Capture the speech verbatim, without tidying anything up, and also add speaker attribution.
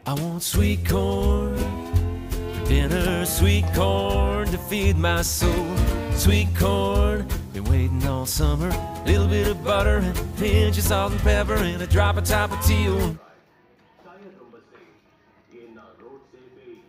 Speaker 1: I want sweet corn for dinner, sweet corn to feed my soul. Sweet corn, been waiting all summer. A little bit of butter and a pinch of salt and pepper and a drop of tapatio.